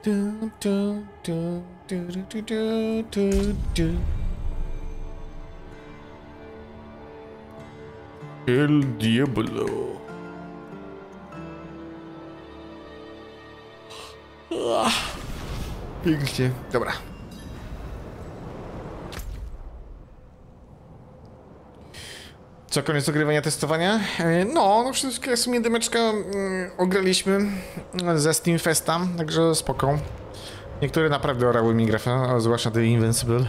El Diablo. Pięknie. Dobra. Co, koniec ogrywania, testowania? No wszystkie w sumie demeczka ograliśmy ze Steam Festa, także spoko. Niektóre naprawdę orały mi grafę, zwłaszcza The Invincible.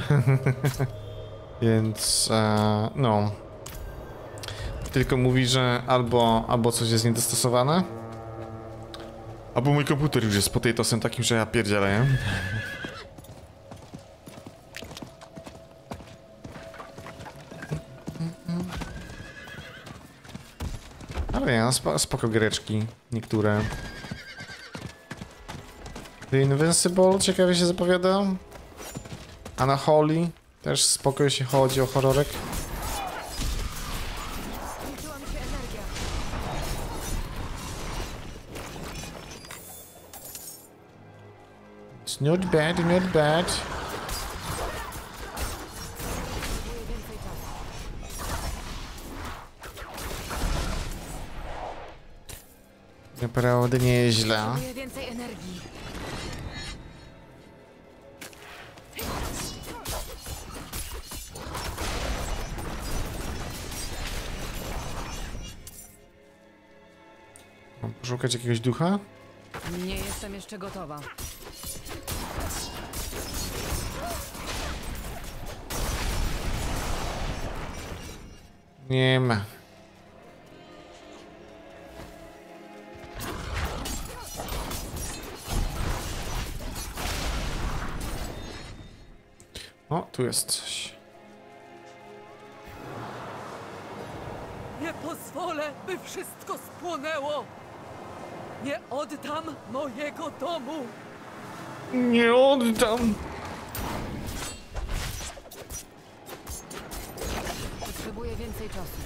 Więc, no. Tylko mówi, że albo coś jest niedostosowane, albo mój komputer już jest potatosem takim, że ja pierdzielę, nie? Ale ja, spoko giereczki, niektóre. The Invincible ciekawie się zapowiada. Unholy też spoko, jeśli chodzi o horrorek. It's not bad, not bad. Naprawdę nieźle. Więcej energii. Mam poszukać jakiegoś ducha? Nie jestem jeszcze gotowa. Nie ma. O, tu jest coś. Nie pozwolę, by wszystko spłonęło! Nie oddam mojego domu! Nie oddam! Potrzebuję więcej czasu.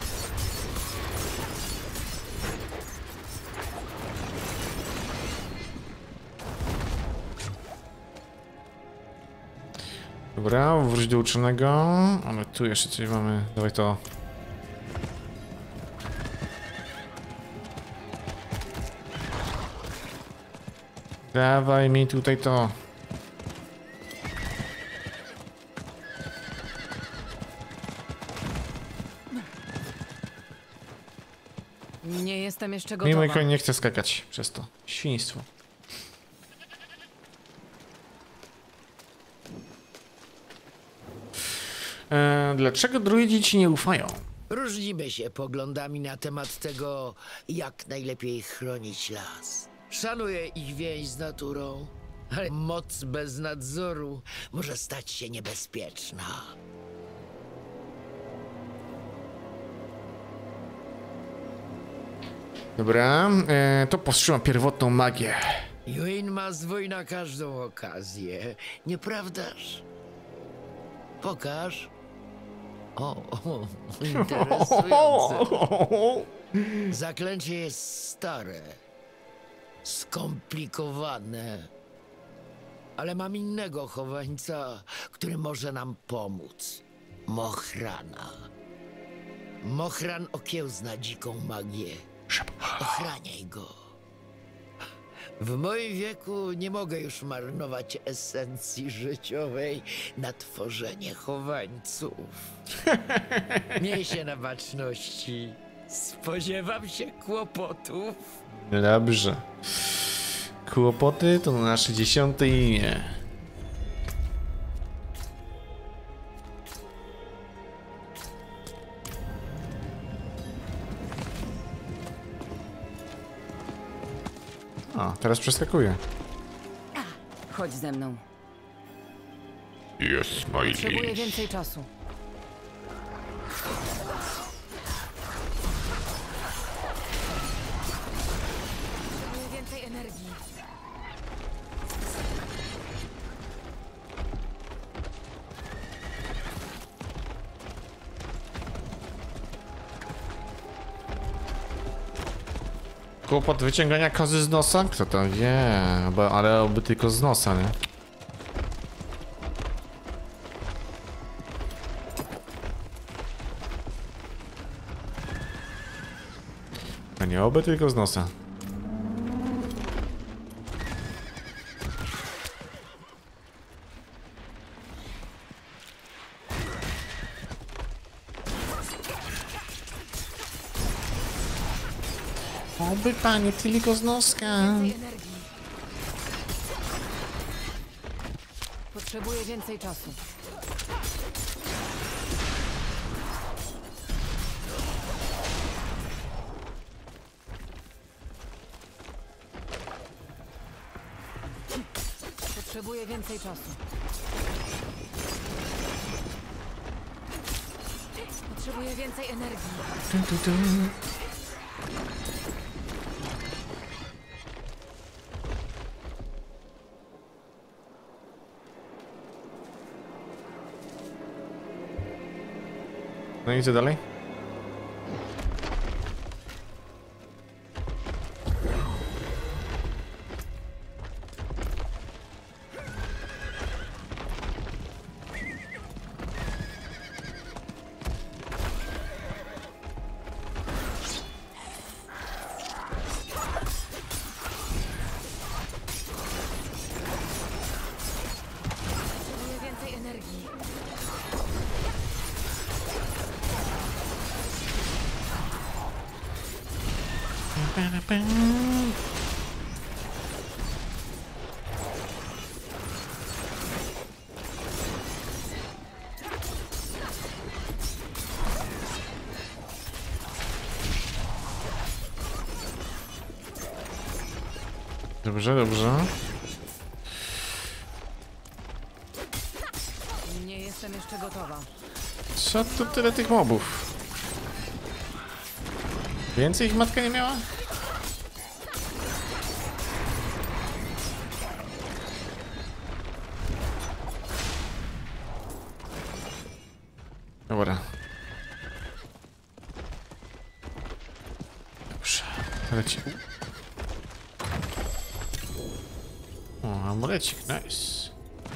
Dobra, wróć do uczonego. Ale tu jeszcze coś mamy. Dawaj to. Dawaj mi tutaj to. Nie jestem jeszcze Mój gotowa. koń nie chce skakać przez to. Świństwo. Dlaczego druidzi ci nie ufają? Różnimy się poglądami na temat tego, jak najlepiej chronić las. Szanuję ich więź z naturą, ale moc bez nadzoru może stać się niebezpieczna. Dobra, to powstrzymam pierwotną magię. Yuin ma zwój na każdą okazję, nieprawdaż? Pokaż. O, interesujące. Zaklęcie jest stare, skomplikowane, ale mam innego chowańca, który może nam pomóc. Mochrana. Mochran okiełzna dziką magię. Ochraniaj go. W moim wieku nie mogę już marnować esencji życiowej na tworzenie chowańców. Miej się na baczności. Spodziewam się kłopotów. Dobrze. Kłopoty to nasze 10. imię. O, teraz przeskakuję. Chodź ze mną. Jest mój Potrzebuję więcej czasu. Potrzebuję więcej energii. Kłopot wyciągania kozy z nosa? Kto to wie? Ale oby tylko z nosa, nie? A nie oby tylko z nosa. Oby panie, tylko z noska. Więcej energii. Potrzebuję więcej czasu. Potrzebuję więcej czasu. Potrzebuję więcej energii. No i co dalej? Potrzebuję więcej energii. Dobrze, dobrze. Nie jestem jeszcze gotowa. Co tu tyle tych mobów? Więcej ich matka nie miała? Dobra. Dobrze. Leci. O, amulecik, nice.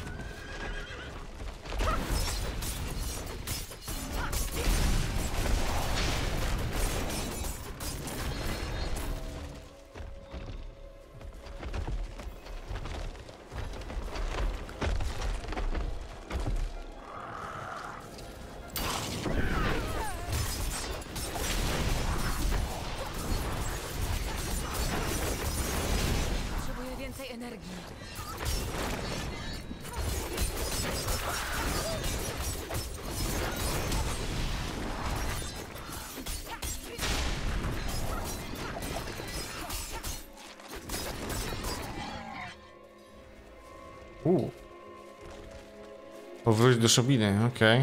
Potrzebuję więcej energii. Powróć do Szobiny, okej.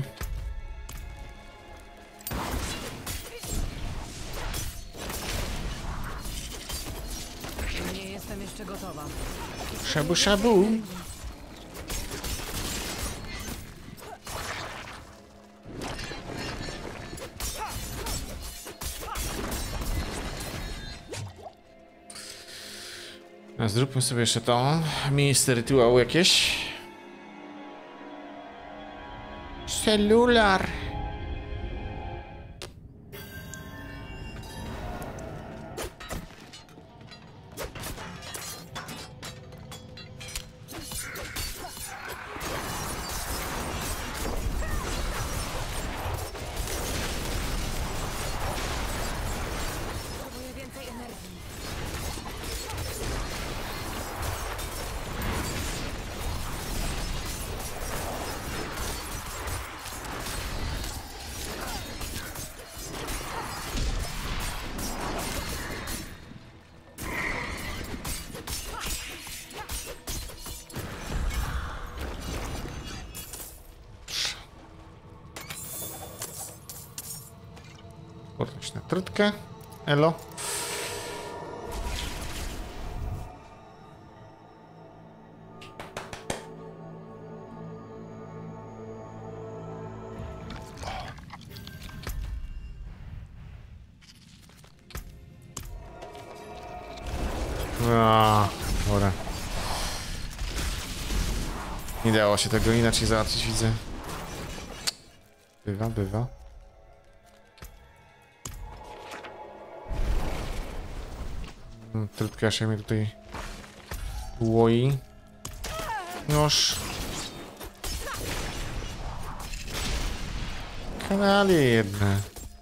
Nie jestem jeszcze gotowa. Szabu, szabu. A zróbmy sobie jeszcze to. Miejsce rytuału jakieś. Celular. Potrzebuję więcej energii. Podnieś na trutkę. Elo. Dobra. Nie dało się tego inaczej załatwić, widzę. Bywa. Trudkasz mnie tutaj łoi. Noż. Kanalie jedne.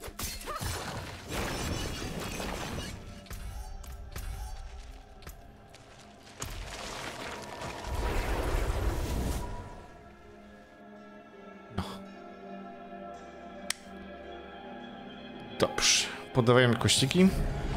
Dobrze, podawajmy kościki.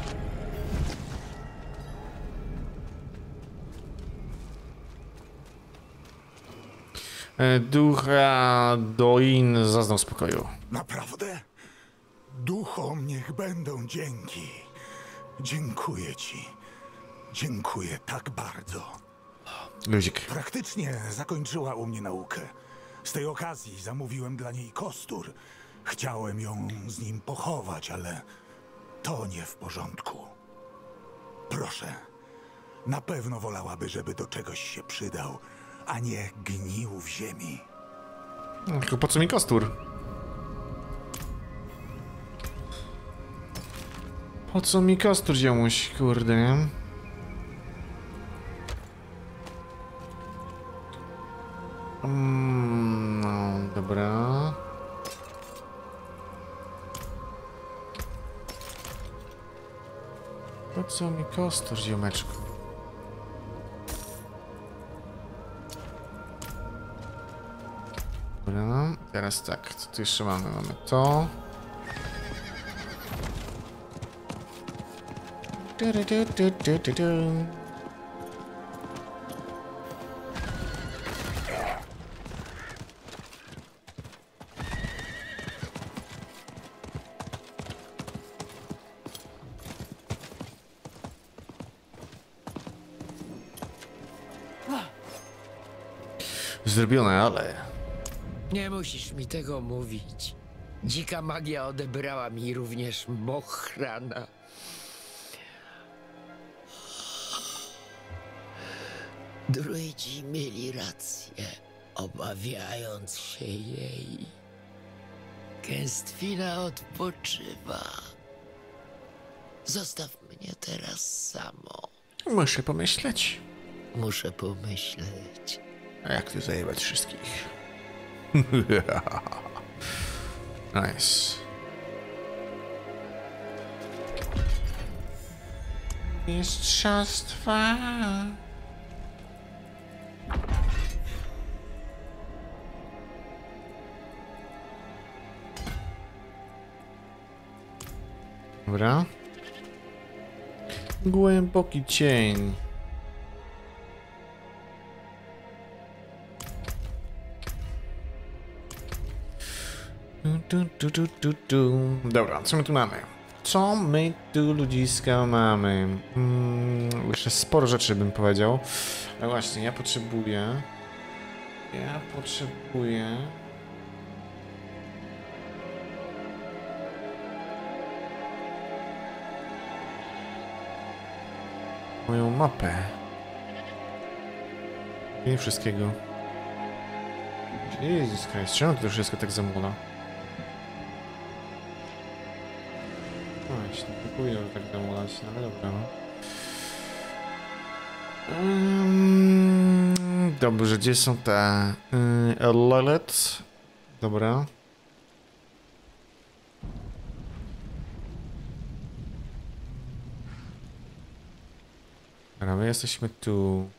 Ducha Doin zaznał spokoju. Naprawdę? Duchom niech będą dzięki. Dziękuję ci. Dziękuję tak bardzo. Luzik. Praktycznie zakończyła u mnie naukę. Z tej okazji zamówiłem dla niej kostur. Chciałem ją z nim pochować, ale to nie w porządku. Proszę, na pewno wolałaby, żeby do czegoś się przydał, a nie gnił w ziemi. Tylko po co mi kostur? Po co mi kostur, ziomuś, kurde, nie? No, dobra. Po co mi kostur, ziomeczku? Dobra, teraz tak, co tu jeszcze mamy? Mamy to. Zrobione, ale... Nie musisz mi tego mówić. Dzika magia odebrała mi również Mochrana. Druidzi mieli rację, obawiając się jej. Gęstwina odpoczywa. Zostaw mnie teraz samo. Muszę pomyśleć. Muszę pomyśleć. A jak tu zajebać wszystkich? Nice. Mistrzostwa. Dobra. Głęboki cień. Dobra, co my tu mamy? Co my tu, ludziska, mamy? Jeszcze sporo rzeczy bym powiedział. Ale właśnie, ja potrzebuję... moją mapę. Nie wszystkiego. Jezus Christ, czemu to wszystko tak zamula? Właśnie, nie powinno tak zamulać, no ale dobra, no. Dobrze, gdzie są te... Lelet? Dobra. Dobra, my jesteśmy tu.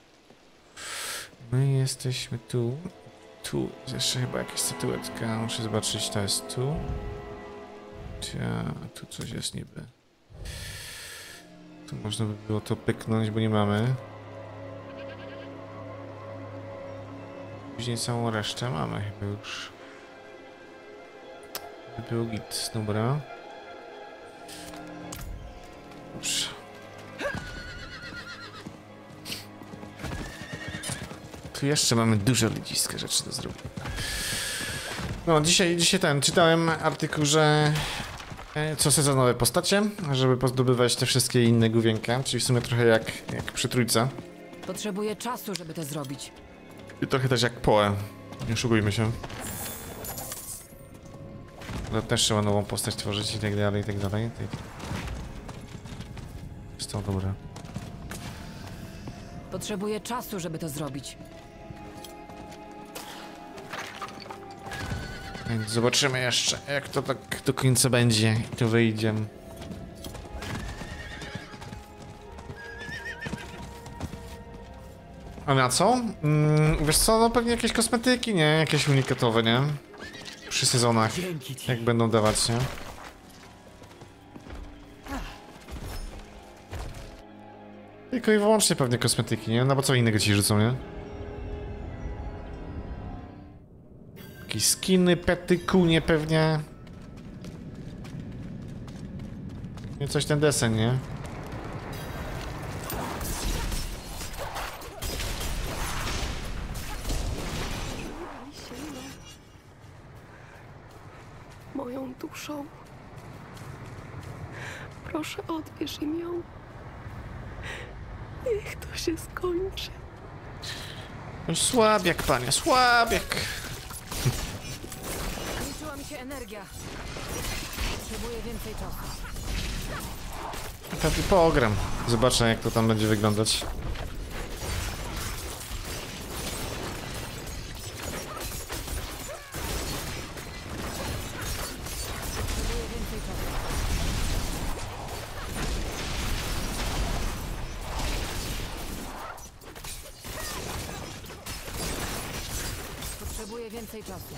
Tu jest jeszcze chyba jakaś statuetka. Muszę zobaczyć, to jest tu. Tu coś jest niby. Tu można by było to pyknąć, bo nie mamy. Później całą resztę mamy chyba już. By był git, dobra. Dobrze. Tu jeszcze mamy dużo ludziska rzeczy do zrobienia. No, dzisiaj czytałem artykuł, że co sezonowe postacie, żeby pozdobywać te wszystkie inne główienka, czyli w sumie trochę jak przy trójce. Potrzebuję czasu, żeby to zrobić. I trochę też jak Poe, nie oszukujmy się. No, też trzeba nową postać tworzyć i tak dalej, i tak dalej. Jest to dobre. Potrzebuję czasu, żeby to zrobić. Więc zobaczymy jeszcze, jak to tak do końca będzie i to wyjdzie. A na co? Wiesz co, no pewnie jakieś kosmetyki, nie? Jakieś unikatowe, nie? Przy sezonach, Dzięki ci. jak będą dawać, nie? Tylko i wyłącznie pewnie kosmetyki, nie? No bo co innego ci rzucą, nie? Jakieś skiny, pety, kunie pewnie. Nie coś ten desen, nie? Moją duszą. Proszę, odbierz im ją. Niech to się skończy. Słabiak, panie, słabiak. Kończyła mi się energia. Potrzebuję więcej czasu. Pewnie pogram. Zobaczę, jak to tam będzie wyglądać. Potrzebuję więcej czasu. Potrzebuję więcej czasu.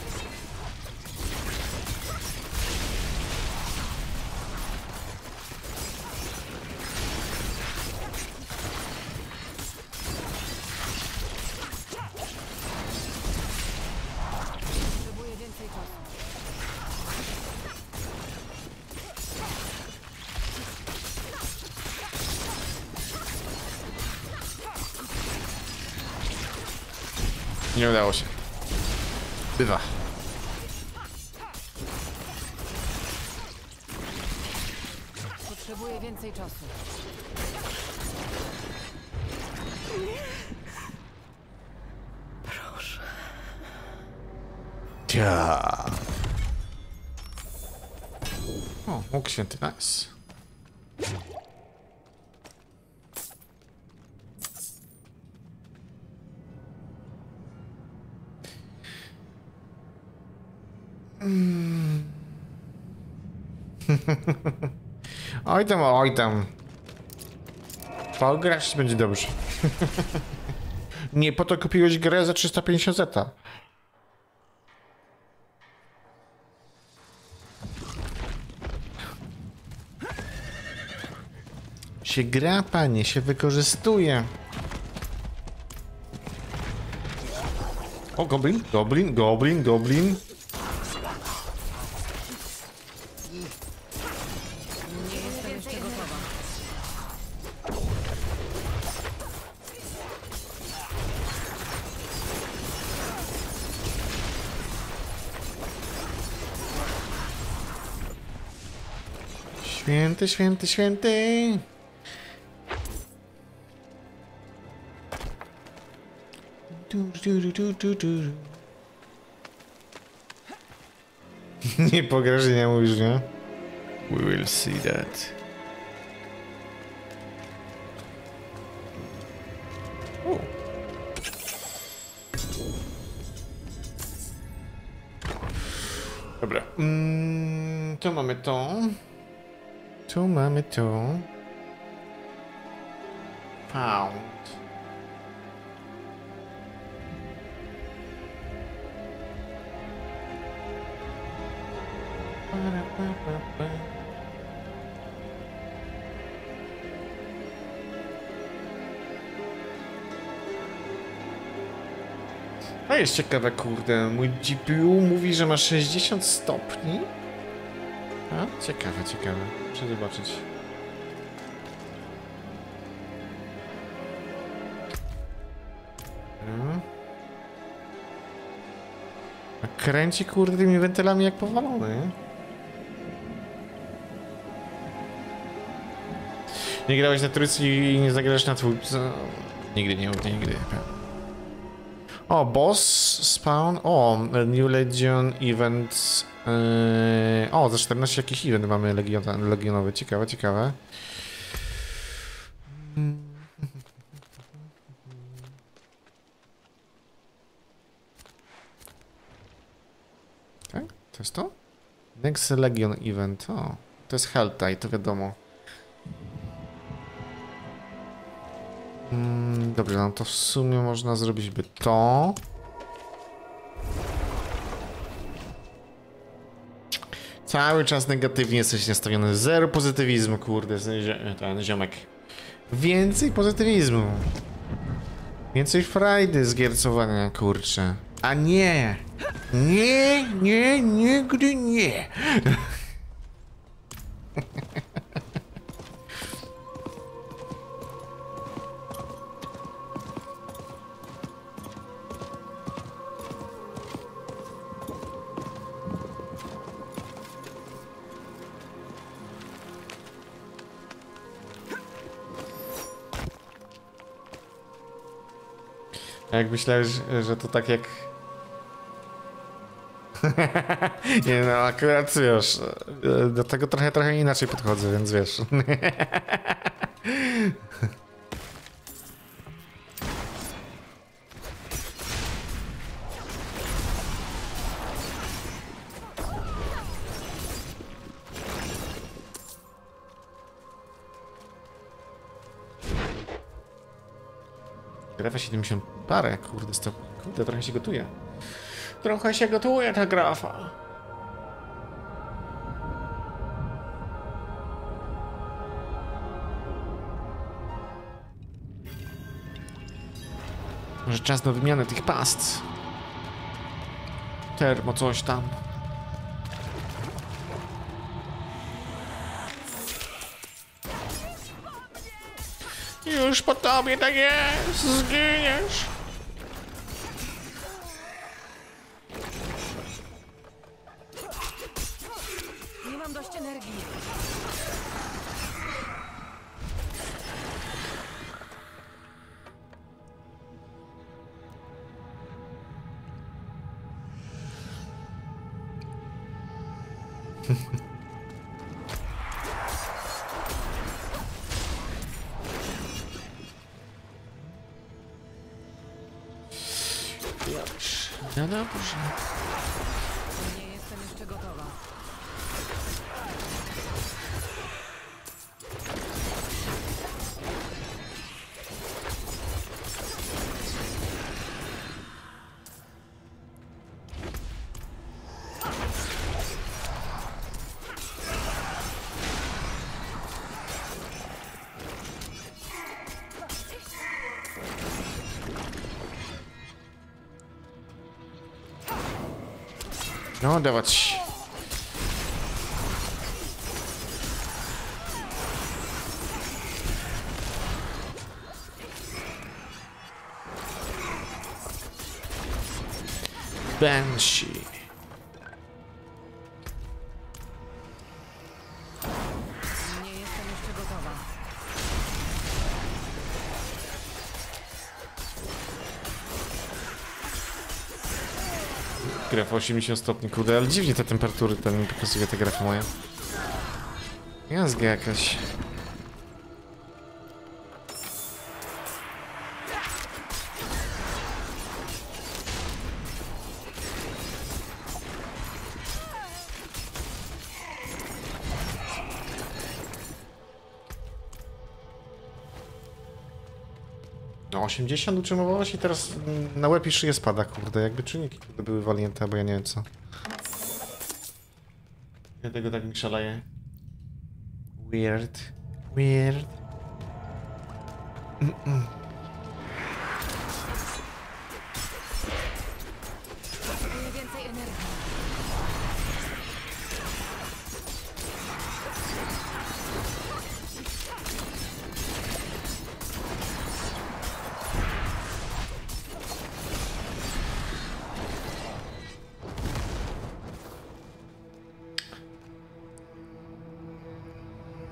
Potrzebuję więcej czasu. Nie udało się. Bywa. Potrzebuję więcej czasu. Proszę. Ja. O, łuk święty, nice. Oj tam, oj tam. Pograć będzie dobrze. Nie po to kupiłeś grę za 350 zeta. Się gra, panie, się wykorzystuje. O, goblin, goblin, goblin, goblin. Nie jestem jeszcze gotowa. Święty, święty, święty. Nie pograsz, nie mówisz, nie? We will see that. O. Dobra. Tu mamy to. Tu mamy to. Found. A jest ciekawe, kurde, mój GPU mówi, że ma 60 stopni. A? Ciekawe, ciekawe. Muszę zobaczyć. A kręci, kurde, tymi wentylami jak powalony. Nie grałeś na trójce i nie zagrasz na twójce. Nigdy nie mów, nigdy. O, boss spawn. O, New Legion event. O, za 14 jakiś event mamy legionowy. Ciekawe, ciekawe. Tak? To jest to? Next Legion event. O, to jest Helltide, to wiadomo. Dobrze, no to w sumie można zrobić by to. Cały czas negatywnie jesteś nastawiony. Zero pozytywizmu, kurde, ten ziomek. Więcej pozytywizmu. Więcej frajdy z giercowania, kurczę. A nie! Nie, nie, nigdy nie! Jak myślałeś, że to tak jak... Nie no, akurat wiesz, do tego trochę inaczej podchodzę, więc wiesz. Grafa 70 parę, kurde, stopni. Kurde, trochę się gotuje. Trochę się gotuje ta grafa. Może czas na wymianę tych past. Termo coś tam. Już po tobie tak jest, zginiesz. Nie mam dość energii. No dobrze. Nie jestem jeszcze gotowa. No, dawać. Banshee. Nie jestem jeszcze gotowa. Graf 80 stopni, kurde, ale dziwnie te temperatury ten mi pokazuje te grafy moje. Jazga jakaś. No 80 utrzymywało się i teraz na łeb i szyję spada, kurde, jakby czynniki kurde, były walnięte, bo ja nie wiem co. Dlatego tak mi szaleje. Weird. Weird. Potrzebuję więcej energii.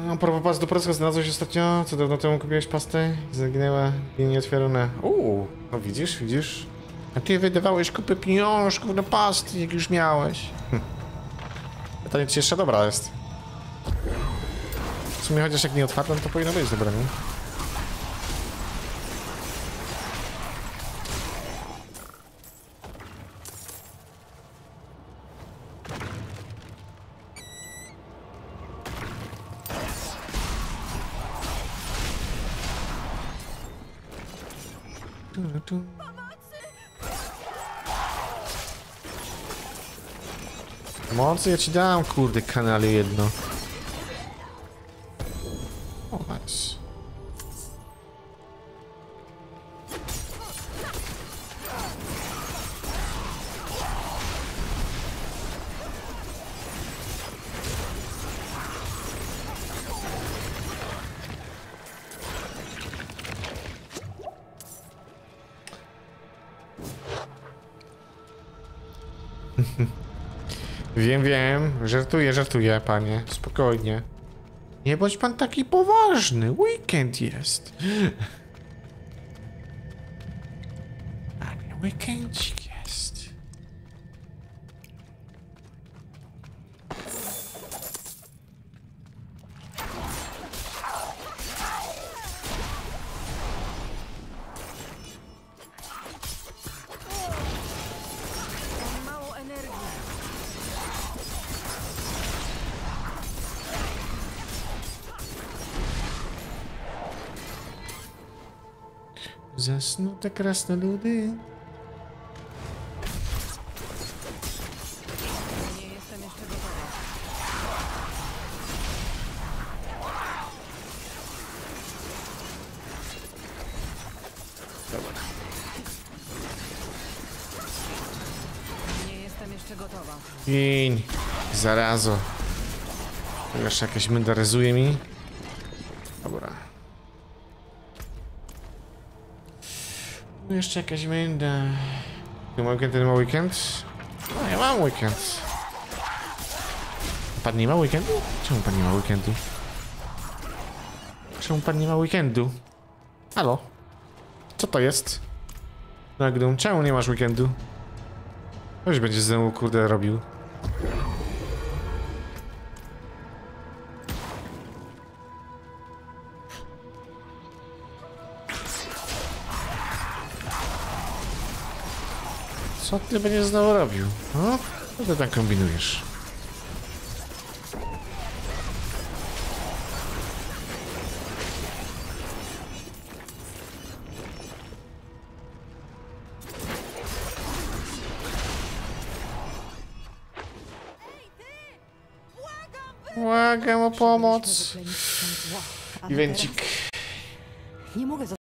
A propos pasty do Polska, znalazłeś ostatnio, co dawno temu kupiłeś pastę? Zaginęła i nieotwierana. No widzisz? A ty wydawałeś kupę pieniążków na pasty, jak już miałeś. Pytanie, czy jeszcze dobra jest. W sumie chociaż jak nie otwarta, to powinno być dobra, nie? Pomocy ja ci dam, kurde, kanale jedno. O, nice. Wiem, żartuję, panie. Spokojnie. Nie bądź pan taki poważny. Weekend jest. Panie, weekendzik jest. Mam mało energii. Zasnute krasnoludy. Nie jestem jeszcze gotowa. Nie jestem jeszcze gotowa. Gin. Zarazo. To jeszcze jakaś menda rezuje mi. Dobra. No jeszcze jakaś menda. Ty ma weekend, ten ma weekend? No ja mam weekend. Pan nie ma weekendu? Czemu pan nie ma weekendu? Czemu pan nie ma weekendu? Halo? Co to jest? Nagdum, czemu nie masz weekendu? Ktoś będzie ze mną, kurde, robił. Co ty będziesz znowu robił? No? Co ty tam kombinujesz? Błagam o pomoc. Wyplenić stąd zło. A Evencik. teraz nie mogę